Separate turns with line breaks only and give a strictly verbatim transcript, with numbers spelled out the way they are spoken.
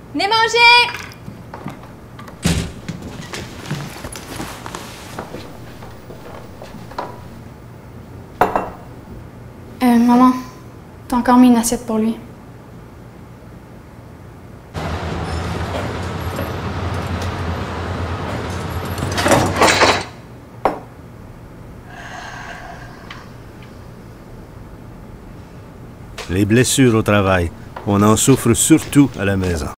Venez manger! Euh, maman, t'as encore mis une assiette pour lui.
Les blessures au travail, on en souffre surtout à la maison.